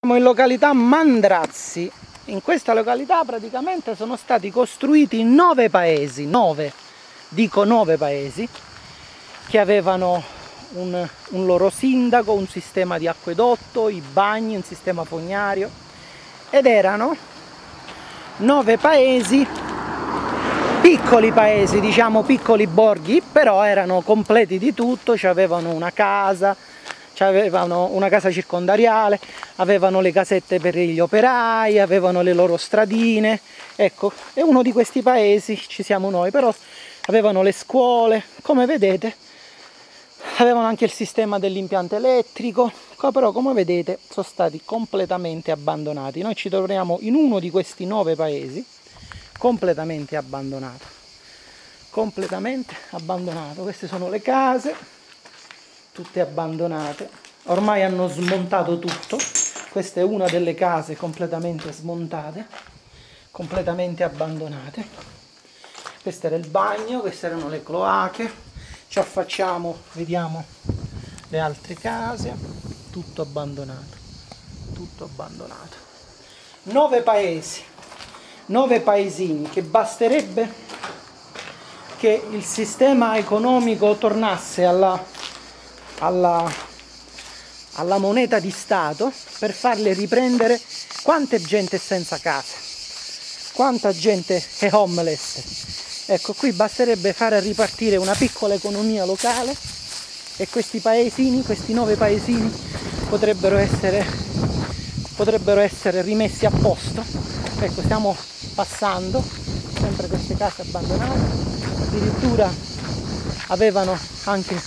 Siamo in località Mandrazzi. In questa località praticamente sono stati costruiti 9 paesi, 9 paesi, che avevano un loro sindaco, un sistema di acquedotto, i bagni, un sistema fognario, ed erano 9 paesi, piccoli paesi, diciamo piccoli borghi, però erano completi di tutto, avevano una casa, avevano una casa circondariale, avevano le casette per gli operai, avevano le loro stradine, ecco, e uno di questi paesi ci siamo noi, però avevano le scuole, come vedete, avevano anche il sistema dell'impianto elettrico, però come vedete sono stati completamente abbandonati. Noi ci troviamo in uno di questi 9 paesi, completamente abbandonato, queste sono le case, tutte abbandonate, ormai hanno smontato tutto. Questa è una delle case completamente smontate, completamente abbandonate. Questo era il bagno, queste erano le cloache. Ci affacciamo, vediamo le altre case, tutto abbandonato, tutto abbandonato. 9 paesi, 9 paesini, che basterebbe che il sistema economico tornasse alla moneta di Stato per farle riprendere. Quanta gente è senza casa, quanta gente è homeless. Ecco, qui basterebbe fare ripartire una piccola economia locale e questi paesini, questi 9 paesini potrebbero essere rimessi a posto. Ecco, stiamo passando sempre queste case abbandonate, addirittura avevano anche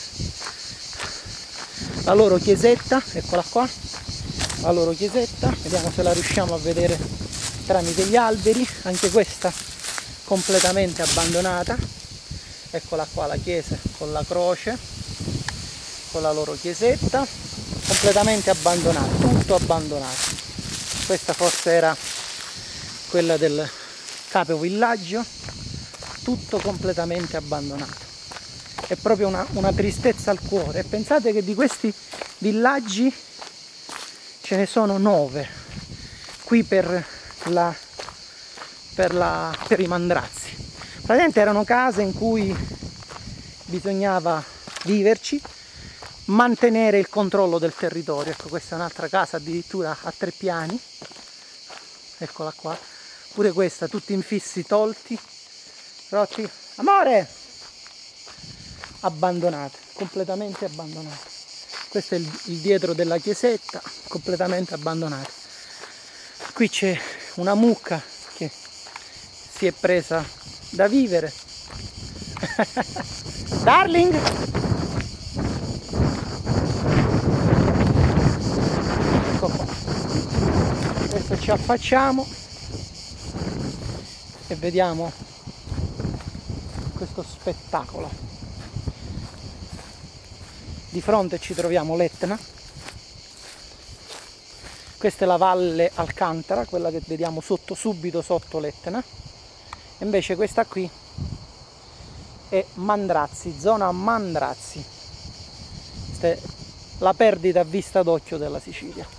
la loro chiesetta, eccola qua, la loro chiesetta, vediamo se la riusciamo a vedere tramite gli alberi, anche questa completamente abbandonata. Eccola qua la chiesa con la croce, con la loro chiesetta, completamente abbandonata, tutto abbandonato. Questa forse era quella del capovillaggio, tutto completamente abbandonato. È proprio una tristezza al cuore. E pensate che di questi villaggi ce ne sono 9 qui per i Mandrazzi. Praticamente erano case in cui bisognava viverci, mantenere il controllo del territorio. Ecco, questa è un'altra casa addirittura a 3 piani, eccola qua, pure questa, tutti infissi tolti, rotti, amore, abbandonate, completamente abbandonate. Questo è il dietro della chiesetta, completamente abbandonate. Qui c'è una mucca che si è presa da vivere. Darling! Ecco qua. Adesso ci affacciamo e vediamo questo spettacolo. Di fronte ci troviamo l'Etna. Questa è la Valle Alcantara, quella che vediamo subito sotto l'Etna. Invece questa qui è Mandrazzi, zona Mandrazzi. Questa è la perdita a vista d'occhio della Sicilia.